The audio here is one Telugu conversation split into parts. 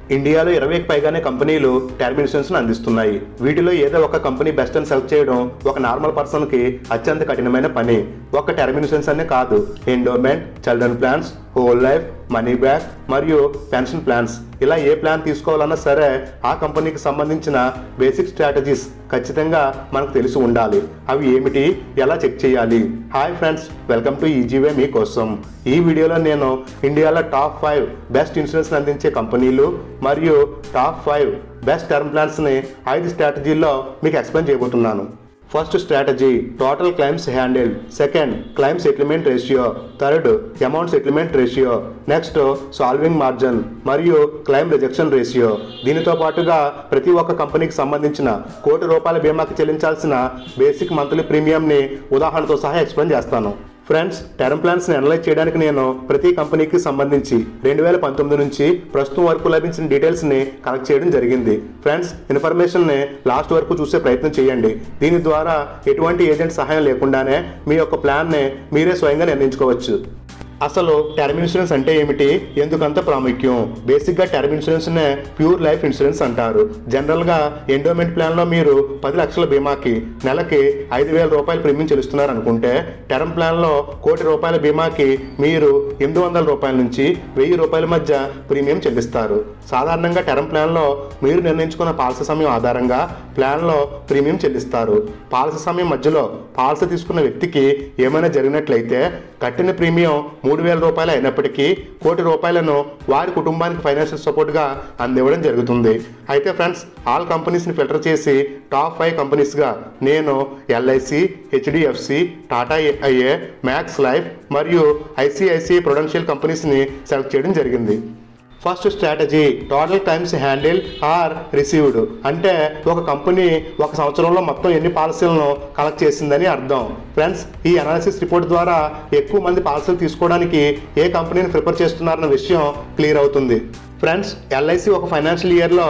ఇండియాలో 20కి పైగానే కంపెనీలు టర్మ్ ఇన్సూరెన్స్ అందిస్తున్నాయి. వీటిలో ఏదో ఒక కంపెనీ బెస్ట్ అని సెలెక్ట్ చేయడం ఒక నార్మల్ పర్సన్ కి అత్యంత కఠినమైన పని. ఒక టర్మ్ ఇన్సూరెన్స్ అనే కాదు, endowment, children plans, whole life, money back మరియు పెన్షన్ ప్లాన్స్, ఇలా ఏ ప్లాన్ తీసుకోవాలన్నా సరే ఆ కంపెనీకి సంబంధించిన బేసిక్ స్ట్రాటజీస్ ఖచ్చితంగా మనకు తెలిసి ఉండాలి. అవి ఏమిటి, ఎలా చెక్ చేయాలి? Hi friends, welcome to easy way మీకోసం. ఈ వీడియోలో నేను ఇండియాలో టాప్ 5 బెస్ట్ ఇన్సూరెన్స్ అందించే కంపెనీలు మరియు టాప్ 5 బెస్ట్ టర్మ్ ప్లాన్స్ని 5 స్ట్రాటజీల్లో మీకు ఎక్స్ప్లెయిన్ చేయబోతున్నాను. First strategy, total claims handle. Second, claim settlement ratio. Third, amount settlement ratio. Next, solvency margin మరియు క్లైమ్ రిజెక్షన్ రేషియో. దీనితో పాటుగా ప్రతి ఒక్క కంపెనీకి సంబంధించిన ₹1,00,00,000 బీమాకి చెల్లించాల్సిన బేసిక్ మంత్లీ ప్రీమియంని ఉదాహరణతో సహా ఎక్స్ప్లెయిన్ చేస్తాను. ఫ్రెండ్స్, టర్మ్ ప్లాన్స్ని అనలైజ్ చేయడానికి నేను ప్రతి కంపెనీకి సంబంధించి 2019 నుంచి ప్రస్తుతం వరకు లభించిన డీటెయిల్స్ని కలెక్ట్ చేయడం జరిగింది. ఫ్రెండ్స్, ఇన్ఫర్మేషన్ని లాస్ట్ వరకు చూసే ప్రయత్నం చేయండి. దీని ద్వారా ఎటువంటి ఏజెంట్ సహాయం లేకుండానే మీ యొక్క ప్లాన్ని మీరే స్వయంగా నిర్ణయించుకోవచ్చు. అసలు టర్మ్ ఇన్సూరెన్స్ అంటే ఏమిటి, ఎందుకంత ప్రాముఖ్యం? బేసిక్గా టర్మ్ ఇన్సూరెన్స్నే ప్యూర్ లైఫ్ ఇన్సూరెన్స్ అంటారు. జనరల్గా ఎండోమెంట్ ప్లాన్లో మీరు 10 లక్షల బీమాకి నెలకి ₹5,000 ప్రీమియం చెల్లిస్తున్నారు అనుకుంటే, టర్మ్ ప్లాన్లో ₹1,00,00,000 బీమాకి మీరు ₹800 నుంచి ₹1,000 మధ్య ప్రీమియం చెల్లిస్తారు. సాధారణంగా టర్మ్ ప్లాన్లో మీరు నిర్ణయించుకున్న పాలసీ సమయం ఆధారంగా ప్లాన్లో ప్రీమియం చెల్లిస్తారు. పాలసీ సమయం మధ్యలో పాలసీ తీసుకున్న వ్యక్తికి ఏమైనా జరిగినట్లయితే కట్టిన ప్రీమియం ₹3,000 అయినప్పటికీ ₹1,00,00,000 వారి కుటుంబానికి ఫైనాన్షియల్ సపోర్ట్గా అందివ్వడం జరుగుతుంది. అయితే ఫ్రెండ్స్, ఆల్ కంపెనీస్ని ఫిల్టర్ చేసి టాప్ 5 కంపెనీస్గా నేను LIC, HDFC, Tata IA, Max Life మరియు ఐసిఐసిఐ ప్రుడెన్షియల్ కంపెనీస్ని సెలెక్ట్ చేయడం జరిగింది. First strategy, total claims handle or received. అంటే ఒక కంపెనీ ఒక సంవత్సరంలో మొత్తం ఎన్ని పాలసీలను కలెక్ట్ చేసిందని అర్థం. ఫ్రెండ్స్, ఈ అనాలిసిస్ రిపోర్ట్ ద్వారా ఎక్కువ మంది పాలసీలు తీసుకోవడానికి ఏ కంపెనీని ప్రిఫర్ చేస్తున్నారన్న విషయం క్లియర్ అవుతుంది. ఫ్రెండ్స్, ఎల్ఐసి ఒక ఫైనాన్షియల్ ఇయర్లో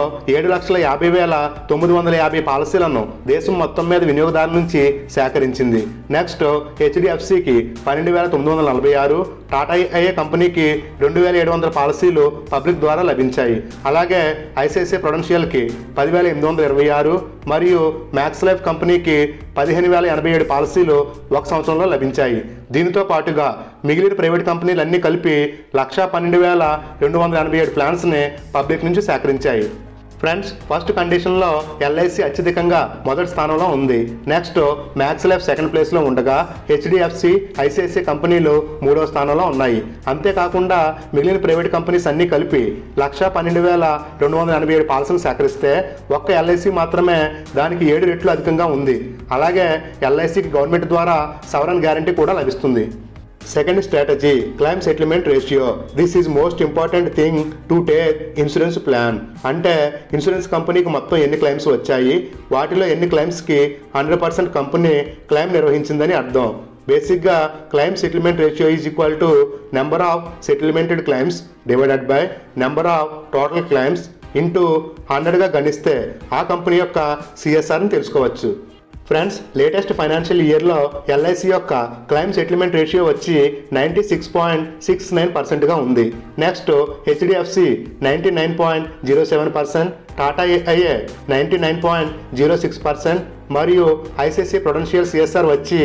7,50,950 పాలసీలను దేశం మొత్తం మీద వినియోగదారుల నుంచి సేకరించింది. నెక్స్ట్, హెచ్డిఎఫ్సికి 12,946, టాటా ఐఏ కంపెనీకి 2,700 పాలసీలు పబ్లిక్ ద్వారా లభించాయి. అలాగే ఐసిఐసిఐ ప్రుడెన్షియల్కి 10,826 మరియు మ్యాక్స్ లైఫ్ కంపెనీకి 15,087 పాలసీలు ఒక సంవత్సరంలో లభించాయి. దీనితో పాటుగా మిగిలిన ప్రైవేట్ కంపెనీలు అన్నీ కలిపి 1,12,287 ప్లాన్స్ని పబ్లిక్ నుంచి సేకరించాయి. ఫ్రెండ్స్, ఫస్ట్ కండిషన్లో ఎల్ఐసి అత్యధికంగా మొదటి స్థానంలో ఉంది. నెక్స్ట్, మ్యాక్స్ లైఫ్ సెకండ్ ప్లేస్లో ఉండగా హెచ్డిఎఫ్సి, ఐసిఐసిఐ కంపెనీలు 3వ స్థానంలో ఉన్నాయి. అంతేకాకుండా మిగిలిన ప్రైవేట్ కంపెనీస్ అన్నీ కలిపి 1,12,287 పాలసీలు సేకరిస్తే ఒక్క ఎల్ఐసి మాత్రమే దానికి 7 రెట్లు అధికంగా ఉంది. అలాగే ఎల్ఐసికి గవర్నమెంట్ ద్వారా సవరన్ గ్యారంటీ కూడా లభిస్తుంది. Second strategy, claim settlement ratio. This is most important thing to take insurance plan. అంటే ఇన్సూరెన్స్ కంపెనీకి మొత్తం ఎన్ని క్లైమ్స్ వచ్చాయి, వాటిలో ఎన్ని క్లైమ్స్కి 100% కంపెనీ క్లైమ్ నిర్వహించిందని అర్థం. బేసిక్గా claim settlement ratio is equal to number of settlemented claims divided by number of total claims into 100గా గణిస్తే ఆ కంపెనీ యొక్క సిఎస్ఆర్ని తెలుసుకోవచ్చు. ఫ్రెండ్స్, లేటెస్ట్ ఫైనాన్షియల్ ఇయర్లో ఎల్ఐసి యొక్క క్లైమ్ సెటిల్మెంట్ రేషియో వచ్చి 96.69%గా ఉంది. నెక్స్ట్, హెచ్డిఎఫ్సి 99.07%, టాటా ఐఏ 99.06% మరియు ఐసిఐసిఐ ప్రుడెన్షియల్ సిఎస్ఆర్ వచ్చి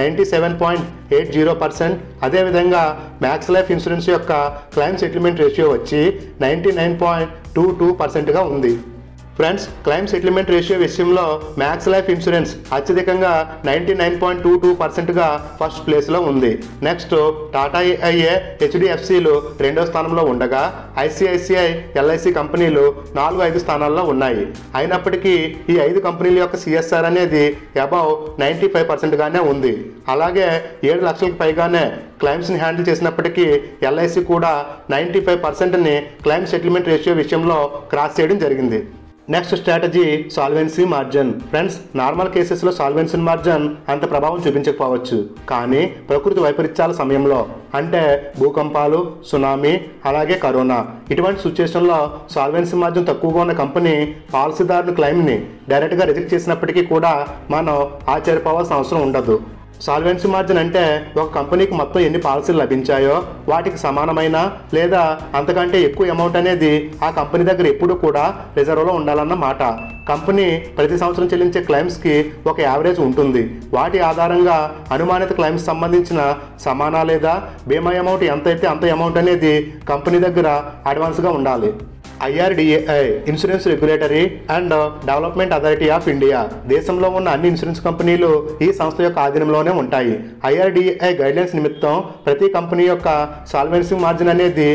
97.80%. అదేవిధంగా మ్యాక్స్ లైఫ్ ఇన్సూరెన్స్ యొక్క క్లైమ్ సెటిల్మెంట్ రేషియో వచ్చి 99.22%గా ఉంది. ఫ్రెండ్స్, క్లైమ్ సెటిల్మెంట్ రేషియో విషయంలో మ్యాక్స్ లైఫ్ ఇన్సూరెన్స్ అత్యధికంగా 99.22%గా ఫస్ట్ ప్లేస్లో ఉంది. నెక్స్ట్, టాటా ఐఏ, హెచ్డిఎఫ్సిలు 2వ స్థానంలో ఉండగా ఐసిఐసిఐ, ఎల్ఐసి కంపెనీలు 4-5 స్థానాల్లో ఉన్నాయి. అయినప్పటికీ ఈ 5 కంపెనీల యొక్క సిఎస్ఆర్ అనేది అబౌవ్ 95%గానే ఉంది. అలాగే 7 లక్షలకు పైగానే క్లైమ్స్ని హ్యాండిల్ చేసినప్పటికీ ఎల్ఐసి కూడా 95%ని క్లైమ్ సెటిల్మెంట్ రేషియో విషయంలో క్రాస్ చేయడం జరిగింది. Next strategy, solvency margin. Friends, normal కేసెస్లో సాల్వెన్సీ మార్జిన్ అంత ప్రభావం చూపించకపోవచ్చు, కానీ ప్రకృతి వైపరీత్యాల సమయంలో అంటే భూకంపాలు, సునామీ, అలాగే కరోనా ఇటువంటి సిచ్యువేషన్లో సాల్వెన్సీ మార్జిన్ తక్కువగా ఉన్న కంపెనీ పాలసీదారుని క్లెయిమ్ని డైరెక్ట్గా రిజెక్ట్ చేసినప్పటికీ కూడా మనం ఆశ్చర్యపోవాల్సిన అవసరం ఉండదు. సాల్వెన్సీ మార్జిన్ అంటే ఒక కంపెనీకి మొత్తం ఎన్ని పాలసీలు లభించాయో వాటికి సమానమైన లేదా అంతకంటే ఎక్కువ అమౌంట్ అనేది ఆ కంపెనీ దగ్గర ఎప్పుడు కూడా రిజర్వ్లో ఉండాలన్నమాట. కంపెనీ ప్రతి సంవత్సరం చెల్లించే క్లెయిమ్స్కి ఒక యావరేజ్ ఉంటుంది. వాటి ఆధారంగా అనుమానిత క్లెయిమ్స్ సంబంధించిన సమాన లేదా బీమా అమౌంట్ ఎంతైతే అంత అమౌంట్ అనేది కంపెనీ దగ్గర అడ్వాన్స్గా ఉండాలి. IRDAI insurance regulatory and development authority of India దేశంలో ఉన్న అన్ని ఇన్సూరెన్స్ కంపెనీలు ఈ సంస్థ యొక్క ఆధీనంలోనే ఉంటాయి. IRDAI గైడ్లైన్స్ నిమిత్తం ప్రతి కంపెనీ యొక్క సాల్వెన్సీ మార్జిన్ అనేది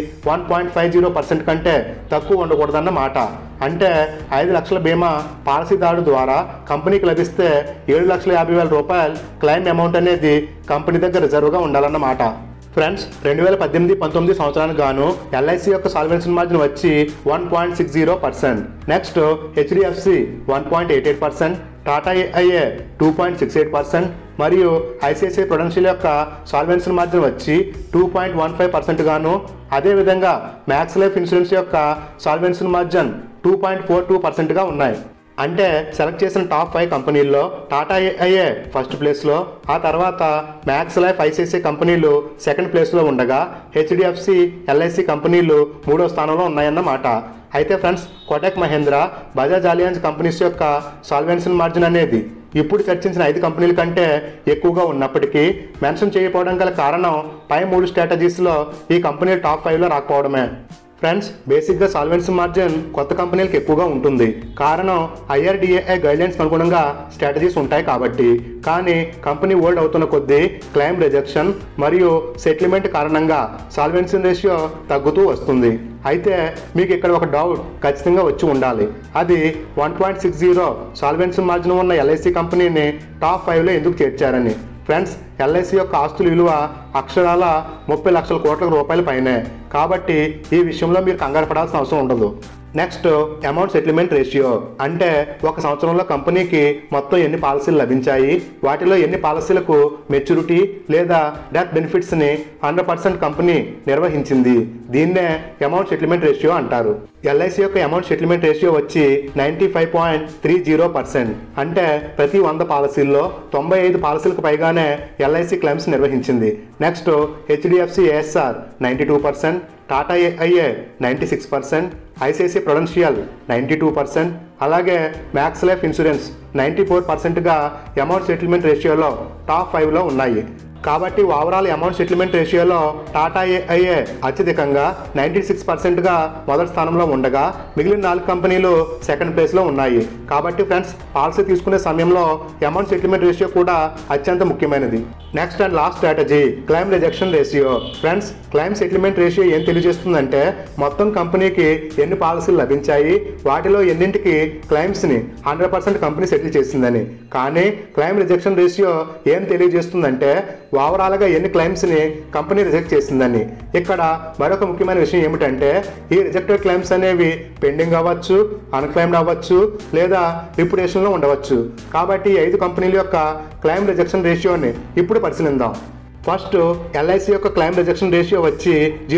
1.50% కంటే తక్కువ ఉండకూడదన్నమాట. అంటే 5 లక్షల బీమా పాలసీదారు ద్వారా కంపెనీకి లభిస్తే 7,50,000 రూపాయలు క్లెయిమ్ అమౌంట్ అనేది కంపెనీ దగ్గర రిజర్వ్గా ఉండాలన్నమాట. ఫ్రెండ్స్, 2018-19 సంవత్సరానికి గాను LIC యొక్క సాల్వెన్సీ మార్జిన్ వచ్చి 1.60%. నెక్స్ట్ HDFC 1.88%, టాటా AIA 2.68% మరియు ICICI ప్రుడెన్షియల్ యొక్క సాల్వెన్సీ మార్జిన్ వచ్చి 2.15% గాను, అదేవిధంగా మ్యాక్స్ లైఫ్ ఇన్సూరెన్స్ యొక్క సాల్వెన్సీ మార్జిన్ 2.42%గా ఉన్నాయి. అంటే సెలెక్ట్ చేసిన టాప్ 5 కంపెనీల్లో టాటా AIA ఫస్ట్ ప్లేస్లో, ఆ తర్వాత మ్యాక్స్ లైఫ్ ICICI కంపెనీలు సెకండ్ ప్లేస్లో ఉండగా HDFC LIC కంపెనీలు 3వ స్థానంలో ఉన్నాయన్నమాట. అయితే friends, Kotak Mahindra, Bajaj Allianz companies యొక్క సాల్వెన్సీ మార్జిన్ అనేది ఇప్పుడు చర్చించిన 5 కంపెనీల కంటే ఎక్కువగా ఉన్నప్పటికీ మెన్షన్ చేయకపోవడం గల కారణం పై 3 స్ట్రాటజీస్లో ఈ కంపెనీలు టాప్ 5లో రాకపోవడమే. ఫ్రెండ్స్, బేసిక్గా సాల్వెన్సీ మార్జిన్ కొత్త కంపెనీలకు ఎక్కువగా ఉంటుంది. కారణం IRDAI గైడ్లైన్స్ అనుగుణంగా స్ట్రాటజీస్ ఉంటాయి కాబట్టి. కానీ కంపెనీ ఓల్డ్ అవుతున్న కొద్దీ క్లెయిమ్ రిజెక్షన్ మరియు సెటిల్మెంట్ కారణంగా సాల్వెన్సీ రేషియో తగ్గుతూ వస్తుంది. అయితే మీకు ఇక్కడ ఒక డౌట్ ఖచ్చితంగా వచ్చి ఉండాలి. అది 1.60 సాల్వెన్సీ మార్జిన్ ఉన్న LIC కంపెనీని టాప్ 5లో ఎందుకు చేర్చారని. ఫ్రెండ్స్, LIC యొక్క ఆస్తుల విలువ అక్షరాల 30 లక్షల కోట్ల రూపాయల పైనే. కాబట్టి ఈ విషయంలో మీరు కంగారు పడాల్సిన అవసరం ఉండదు. నెక్స్ట్, అమౌంట్ సెటిల్మెంట్ రేషియో అంటే ఒక సంవత్సరంలో కంపెనీకి మొత్తం ఎన్ని పాలసీలు లభించాయి, వాటిలో ఎన్ని పాలసీలకు మెచ్యూరిటీ లేదా డెత్ బెనిఫిట్స్ని 100% కంపెనీ నిర్వహించింది. దీన్నే అమౌంట్ సెటిల్మెంట్ రేషియో అంటారు. LIC యొక్క అమౌంట్ సెటిల్మెంట్ రేషియో వచ్చి 95.30%. అంటే ప్రతి 100 పాలసీల్లో 95 పాలసీలకు పైగానే LIC క్లెయిమ్స్ నిర్వహించింది. Next, HDFC ASR 92%, Tata AIA 96%, ICICI Prudential 92%, అలాగే మ్యాక్స్ లైఫ్ ఇన్సూరెన్స్ 94%గా అమౌంట్ సెటిల్మెంట్ రేషియోలో టాప్ 5లో ఉన్నాయి. కాబట్టి ఓవరాల్ అమౌంట్ సెటిల్మెంట్ రేషియోలో టాటా AIA అత్యధికంగా 96%గా మొదటి స్థానంలో ఉండగా మిగిలిన 4 కంపెనీలు సెకండ్ ప్లేస్లో ఉన్నాయి. కాబట్టి ఫ్రెండ్స్, పాలసీ తీసుకునే సమయంలో అమౌంట్ సెటిల్మెంట్ రేషియో కూడా అత్యంత ముఖ్యమైనది. Next and last strategy, claim rejection ratio. Friends, claim settlement ratio ఏం తెలియజేస్తుందంటే మొత్తం కంపెనీకి ఎన్ని పాలసీలు లభించాయి, వాటిలో ఎన్నింటికి క్లెయిమ్స్ని 100% కంపెనీ సెటిల్ చేసిందని. కానీ క్లెయిమ్ రిజెక్షన్ రేషియో ఏం తెలియజేస్తుందంటే ఓవరాల్గా ఎన్ని క్లెయిమ్స్ని కంపెనీ రిజెక్ట్ చేసిందని. ఇక్కడ మరొక ముఖ్యమైన విషయం ఏమిటంటే ఈ రిజెక్టెడ్ క్లెయిమ్స్ అనేవి పెండింగ్ అవ్వచ్చు, అన్క్లెయిమ్డ్ అవ్వచ్చు లేదా రిప్యుటేషన్లో ఉండవచ్చు. కాబట్టి 5 కంపెనీల యొక్క క్లెయిమ్ రిజెక్షన్ రేషియోని ఇప్పుడు పరిశీలిద్దాం. ఫస్ట్, LIC యొక్క క్లెయిమ్ రిజెక్షన్ రేషియో వచ్చి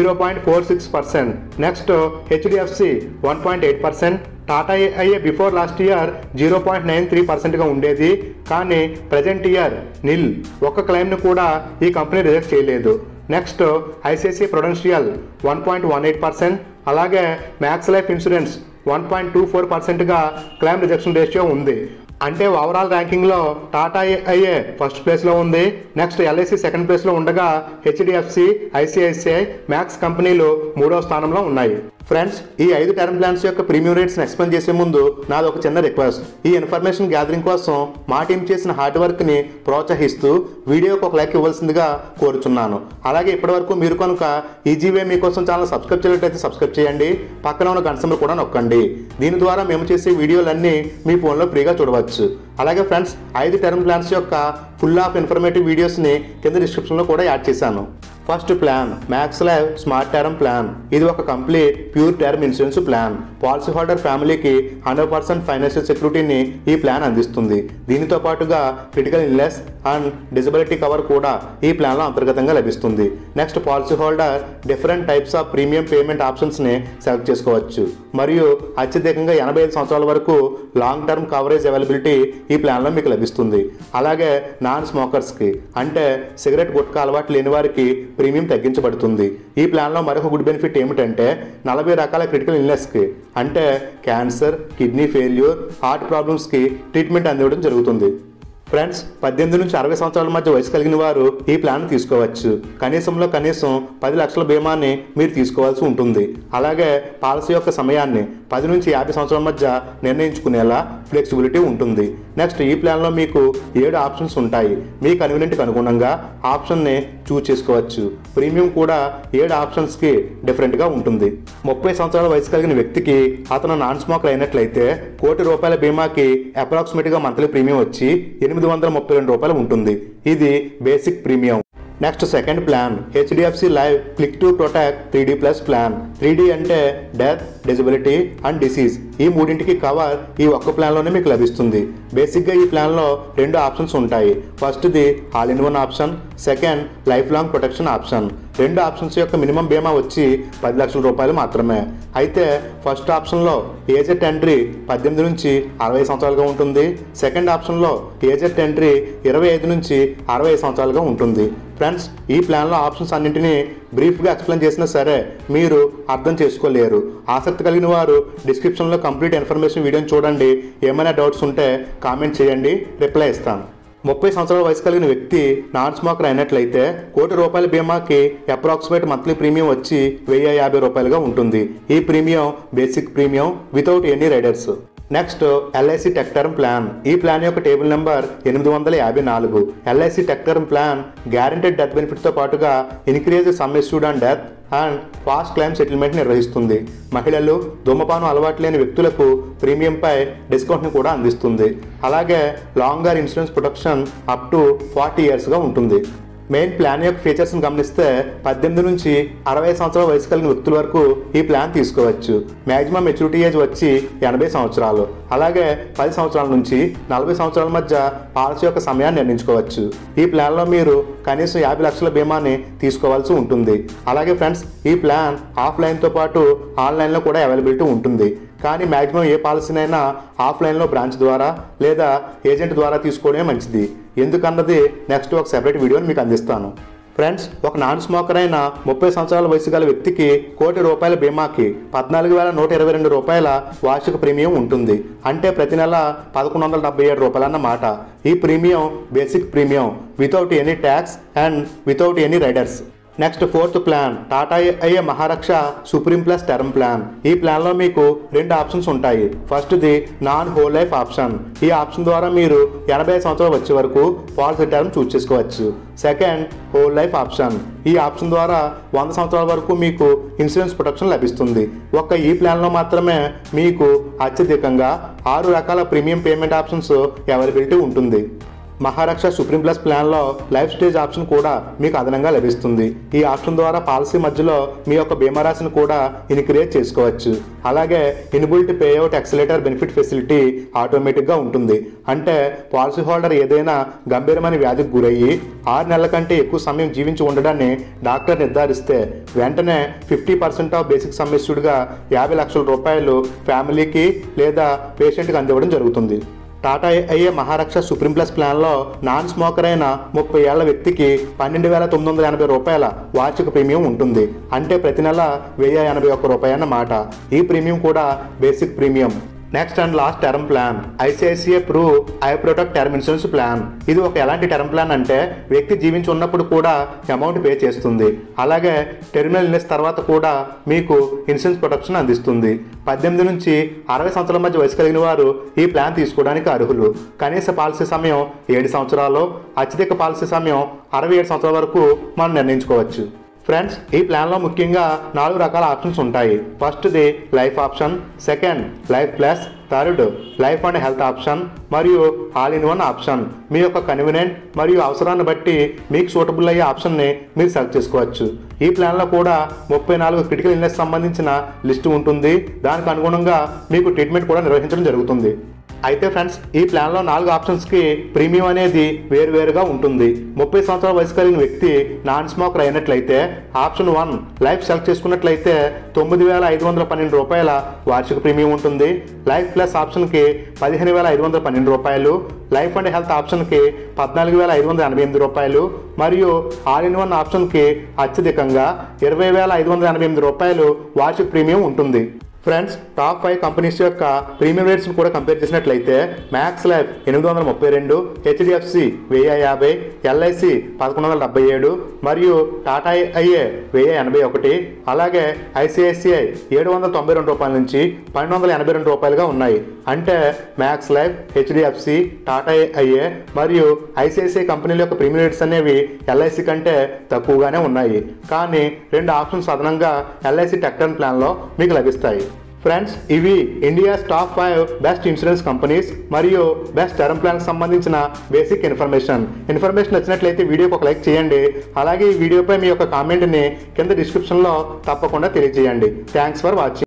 0.46%. Next, HDFC 1.8%, Tata AIA before last year 0.93%గా ఉండేది. కానీ ప్రజెంట్ ఇయర్ నిల్, ఒక్క క్లెయిమ్ను కూడా ఈ కంపెనీ రిజెక్ట్ చేయలేదు. నెక్స్ట్, ICICI ప్రుడెన్షియల్ 1.18%, అలాగే మ్యాక్స్ లైఫ్ ఇన్సూరెన్స్ 1.24%గా క్లెయిమ్ రిజెక్షన్ రేషియో ఉంది. అంటే ఓవరాల్ ర్యాంకింగ్లో టాటా AIA ఫస్ట్ ప్లేస్లో ఉంది. నెక్స్ట్ LIC సెకండ్ ప్లేస్లో ఉండగా HDFC, ICICI, మ్యాక్స్ కంపెనీలు 3వ స్థానంలో ఉన్నాయి. ఫ్రెండ్స్, ఈ 5 టర్మ్ ప్లాన్స్ యొక్క ప్రీమియం రేట్స్ని ఎక్స్ప్లెయిన్ చేసే ముందు నాది ఒక చిన్న రిక్వెస్ట్. ఈ ఇన్ఫర్మేషన్ గ్యాదరింగ్ కోసం మా టీం చేసిన హార్డ్ వర్క్ని ప్రోత్సహిస్తూ వీడియోకి ఒక లైక్ ఇవ్వాల్సిందిగా కోరుచున్నాను. అలాగే ఇప్పటివరకు మీరు కనుక ఈజీవే మీకోసం ఛానల్ సబ్స్క్రైబ్ చేయలేటైతే సబ్స్క్రైబ్ చేయండి, పక్కన ఉన్న గంట సింబల్ కూడా నొక్కండి. దీని ద్వారా మేము చేసే వీడియోలన్నీ మీ ఫోన్లో ఫ్రీగా చూడవచ్చు. అలాగే ఫ్రెండ్స్, 5 టర్మ్ ప్లాన్స్ యొక్క ఫుల్ ఆఫ్ ఇన్ఫర్మేటివ్ వీడియోస్ని కింద డిస్క్రిప్షన్లో కూడా యాడ్ చేశాను. First plan, Max Life smart term plan. ఇది ఒక complete pure term insurance plan. Policy holder ఫ్యామిలీకి 100% ఫైనాన్షియల్ సెక్యూరిటీని ఈ ప్లాన్ అందిస్తుంది. దీనితో పాటుగా critical illness, and disability cover కూడా ఈ ప్లాన్లో అంతర్గతంగా లభిస్తుంది. Next policy holder different types of premium payment ఆప్షన్స్ని సెలెక్ట్ చేసుకోవచ్చు మరియు అత్యధికంగా 85 సంవత్సరాల వరకు లాంగ్ టర్మ్ కవరేజ్ అవైలబిలిటీ ఈ ప్లాన్లో మీకు లభిస్తుంది. అలాగే నాన్ స్మోకర్స్కి అంటే సిగరెట్ గుట్కా అలవాటు లేని వారికి ప్రీమియం తగ్గించబడుతుంది. ఈ ప్లాన్లో మరొక గుడ్ బెనిఫిట్ ఏమిటంటే 40 రకాల క్రిటికల్ ఇల్నెస్కి అంటే క్యాన్సర్, కిడ్నీ ఫెయిల్యూర్, హార్ట్ ప్రాబ్లమ్స్కి ట్రీట్మెంట్ అందివ్వడం జరుగుతుంది. ఫ్రెండ్స్, 18 నుంచి 60 సంవత్సరాల మధ్య వయసు కలిగిన వారు ఈ ప్లాన్ తీసుకోవచ్చు. కనీసం 10 లక్షల బీమాని మీరు తీసుకోవాల్సి ఉంటుంది. అలాగే పాలసీ యొక్క సమయాన్ని 10 నుంచి 50 సంవత్సరాల మధ్య నిర్ణయించుకునేలా ఫ్లెక్సిబిలిటీ ఉంటుంది. నెక్స్ట్ ఈ ప్లాన్లో మీకు 7 ఆప్షన్స్ ఉంటాయి. మీ కన్వీనియంట్కి అనుగుణంగా ఆప్షన్ని చూస్ చేసుకోవచ్చు. ప్రీమియం కూడా 7 ఆప్షన్స్కి డిఫరెంట్గా ఉంటుంది. 30 సంవత్సరాల వయసు కలిగిన వ్యక్తికి అతను నాన్ స్మోకర్ అయినట్లయితే ₹1,00,00,000 బీమాకి అప్రాక్సిమేట్గా మంత్లీ ప్రీమియం వచ్చి ₹832 ఉంటుంది. ఇది basic premium. Next second plan HDFC life click to protect 3D plus plan. 3D అంటే డెత్, డిజబిలిటీ అండ్ డిసీజ్. ఈ మూడింటికి కవర్ ఈ ఒక్క ప్లాన్లోనే మీకు లభిస్తుంది. బేసిక్గా ఈ ప్లాన్లో 2 ఆప్షన్స్ ఉంటాయి. ఫస్ట్ది all in one option, second life long protection option. 2 options యొక్క మినిమం బీమా వచ్చి ₹10 లక్షలు మాత్రమే. అయితే ఫస్ట్ ఆప్షన్లో ఏజెడ్ ఎంట్రీ 18 నుంచి 60 సంవత్సరాలుగా ఉంటుంది. సెకండ్ ఆప్షన్లో ఏజెడ్ ఎంట్రీ 25 నుంచి 60 సంవత్సరాలుగా ఉంటుంది. ఫ్రెండ్స్, ఈ ప్లాన్లో ఆప్షన్స్ అన్నింటినీ బ్రీఫ్గా ఎక్స్ప్లెయిన్ చేసినా సరే మీరు అర్థం చేసుకోలేరు. ఆసక్తి కలిగిన వారు డిస్క్రిప్షన్లో కంప్లీట్ ఇన్ఫర్మేషన్ వీడియోని చూడండి. ఏమైనా డౌట్స్ ఉంటే కామెంట్ చేయండి, రిప్లై ఇస్తాను. 30 సంవత్సరాల వయసు కలిగిన వ్యక్తి నాన్ స్మోకర్ అయినట్లయితే ₹1,00,00,000 బీమాకి అప్రాక్సిమేట్ మంత్లీ ప్రీమియం వచ్చి ₹1,050గా ఉంటుంది. ఈ premium basic premium without any riders. Next LIC tech term plan. ఈ ప్లాన్ యొక్క table number 854. LIC tech term plan guaranteed death బెనిఫిట్తో పాటుగా increase sum assured on death and fast claim settlement నిర్వహిస్తుంది. మహిళలు, ధూమపానం అలవాటు లేని వ్యక్తులకు ప్రీమియంపై డిస్కౌంట్ని కూడా అందిస్తుంది. అలాగే longer insurance protection up to 40 ఇయర్స్గా ఉంటుంది. మెయిన్ ప్లాన్ యొక్క ఫీచర్స్ని గమనిస్తే 18 నుంచి 60 సంవత్సరాల వయసు కలిగిన వ్యక్తుల వరకు ఈ ప్లాన్ తీసుకోవచ్చు. మ్యాక్సిమం మెచ్యూరిటీ ఏజ్ వచ్చి 80 సంవత్సరాలు. అలాగే 10 సంవత్సరాల నుంచి 40 సంవత్సరాల మధ్య పాలసీ యొక్క సమయాన్ని నిర్ణయించుకోవచ్చు. ఈ ప్లాన్లో మీరు కనీసం 50 లక్షల బీమాని తీసుకోవాల్సి ఉంటుంది. అలాగే ఫ్రెండ్స్, ఈ ప్లాన్ ఆఫ్లైన్తో పాటు ఆన్లైన్లో కూడా అవైలబిలిటీ ఉంటుంది. కానీ మ్యాక్సిమం ఏ పాలసీనైనా ఆఫ్లైన్లో బ్రాంచ్ ద్వారా లేదా ఏజెంట్ ద్వారా తీసుకోవడమే మంచిది. ఎందుకన్నది నెక్స్ట్ ఒక సెపరేట్ వీడియోని మీకు అందిస్తాను. ఫ్రెండ్స్, ఒక నాన్ స్మోకర్ అయిన 30 సంవత్సరాల వయసు గల వ్యక్తికి ₹1,00,00,000 బీమాకి ₹14,122 వార్షిక ప్రీమియం ఉంటుంది. అంటే ప్రతి నెల ₹1,177 అన్నమాట. ఈ premium basic premium without any tax and without any riders. Next fourth plan Tata AI Maharaksha supreme plus term plan. ఈ ప్లాన్లో మీకు 2 ఆప్షన్స్ ఉంటాయి. ఫస్ట్ది నాన్ హోల్ లైఫ్ ఆప్షన్. ఈ ఆప్షన్ ద్వారా మీరు 80 సంవత్సరాలు వచ్చే వరకు పాలసీ టర్మ్ చూస్ చేసుకోవచ్చు. Second whole life option. ఈ ఆప్షన్ ద్వారా 100 సంవత్సరాల వరకు మీకు ఇన్సూరెన్స్ ప్రొటెక్షన్ లభిస్తుంది. ఒక్క ఈ ప్లాన్లో మాత్రమే మీకు అత్యధికంగా 6 రకాల ప్రీమియం పేమెంట్ ఆప్షన్స్ అవైలబిలిటీ ఉంటుంది. మహారక్ష సుప్రీం ప్లస్ ప్లాన్లో లైఫ్ స్టేజ్ ఆప్షన్ కూడా మీకు అదనంగా లభిస్తుంది. ఈ ఆప్షన్ ద్వారా పాలసీ మధ్యలో మీ యొక్క బీమా రాశిని కూడా ఇన్క్రియేట్ చేసుకోవచ్చు. అలాగే inbuilt payout accelerator benefit facility ఆటోమేటిక్గా ఉంటుంది. అంటే పాలసీ హోల్డర్ ఏదైనా గంభీరమైన వ్యాధికి గురయ్యి 6 నెలల కంటే ఎక్కువ సమయం జీవించి ఉండడాన్ని డాక్టర్ నిర్ధారిస్తే వెంటనే 50% ఆఫ్ బేసిక్ సమ్ ఇష్యూడ్గా ₹50 లక్షల ఫ్యామిలీకి లేదా పేషెంట్కి అందివ్వడం జరుగుతుంది. Tata AI Maharaksha supreme plus ప్లాన్లో నాన్ స్మోకర్ అయిన 30 ఏళ్ల వ్యక్తికి ₹12,980 వార్షిక ప్రీమియం ఉంటుంది. అంటే ప్రతి నెల ₹1,081 అన్నమాట. ఈ ప్రీమియం కూడా basic premium. Next and last term plan ICICI Pru iProtect term insurance plan. ఇది ఒక ఎలాంటి టర్మ్ ప్లాన్ అంటే వ్యక్తి జీవించి ఉన్నప్పుడు కూడా అమౌంట్ పే చేస్తుంది. అలాగే టెర్మినల్ ఇల్నెస్ తర్వాత కూడా మీకు ఇన్సూరెన్స్ ప్రొటెక్షన్ అందిస్తుంది. 18 నుంచి 60 సంవత్సరాల మధ్య వయసు కలిగిన వారు ఈ ప్లాన్ తీసుకోవడానికి అర్హులు. కనీస పాలసీ సమయం 7 సంవత్సరాలు, అత్యధిక పాలసీ సమయం 67 సంవత్సరాల వరకు మనం నిర్ణయించుకోవచ్చు. ఫ్రెండ్స్, ఈ ప్లాన్లో ముఖ్యంగా 4 రకాల ఆప్షన్స్ ఉంటాయి. ఫస్ట్ది life option, second life plus, third life and health option మరియు ఆల్ ఇన్ వన్ ఆప్షన్. మీ యొక్క కన్వీనియంట్ మరియు అవసరాన్ని బట్టి మీకు సూటబుల్ అయ్యే ఆప్షన్ని మీరు సెలెక్ట్ చేసుకోవచ్చు. ఈ ప్లాన్లో కూడా 34 క్రిటికల్ ఇల్నెస్ సంబంధించిన లిస్టు ఉంటుంది. దానికి అనుగుణంగా మీకు ట్రీట్మెంట్ కూడా నిర్వహించడం జరుగుతుంది. అయితే ఫ్రెండ్స్ ఈ ప్లాన్లో 4 ఆప్షన్స్కి ప్రీమియం అనేది వేరువేరుగా ఉంటుంది. 30 సంవత్సరాల వయసు కలిగిన వ్యక్తి నాన్ స్మోకర్ అయినట్లయితే ఆప్షన్ 1 లైఫ్ సెలెక్ట్ చేసుకున్నట్లయితే 9,512 రూపాయల వార్షిక ప్రీమియం ఉంటుంది. లైఫ్ ప్లస్ ఆప్షన్కి 15,512 రూపాయలు, లైఫ్ అండ్ హెల్త్ ఆప్షన్కి 14,588 రూపాయలు మరియు ఆల్ ఇన్ వన్ ఆప్షన్కి అత్యధికంగా 20,588 రూపాయలు వార్షిక ప్రీమియం ఉంటుంది. ఫ్రెండ్స్ టాప్ 5 కంపెనీస్ యొక్క ప్రీమియం రేట్స్ను కూడా కంపేర్ చేసినట్లయితే మ్యాక్స్ లైఫ్ 832, హెచ్డిఎఫ్సి 1050, ఎల్ఐసి 1177 మరియు టాటా ఐఏ 1081, అలాగే ఐసిఐసిఐ 792 రూపాయల నుంచి 1282 రూపాయలుగా ఉన్నాయి. అంటే Max Life, HDFC, Tata AIA మరియు ఐసిఐసిఐ కంపెనీల యొక్క ప్రీమియం రేట్స్ అనేవి ఎల్ఐసి కంటే తక్కువగానే ఉన్నాయి. కానీ 2 ఆప్షన్స్ అదనంగా ఎల్ఐసి టెక్ టర్మ్ ప్లాన్లో మీకు లభిస్తాయి. ఫ్రెండ్స్ ఇవి India's top 5 best insurance companies మరియు బెస్ట్ టర్మ్ ప్లాన్కి సంబంధించిన బేసిక్ ఇన్ఫర్మేషన్ నచ్చినట్లయితే వీడియోకి ఒక లైక్ చేయండి. అలాగే ఈ వీడియోపై మీ యొక్క కామెంట్ని కింద డిస్క్రిప్షన్లో తప్పకుండా తెలియజేయండి. Thanks for watching.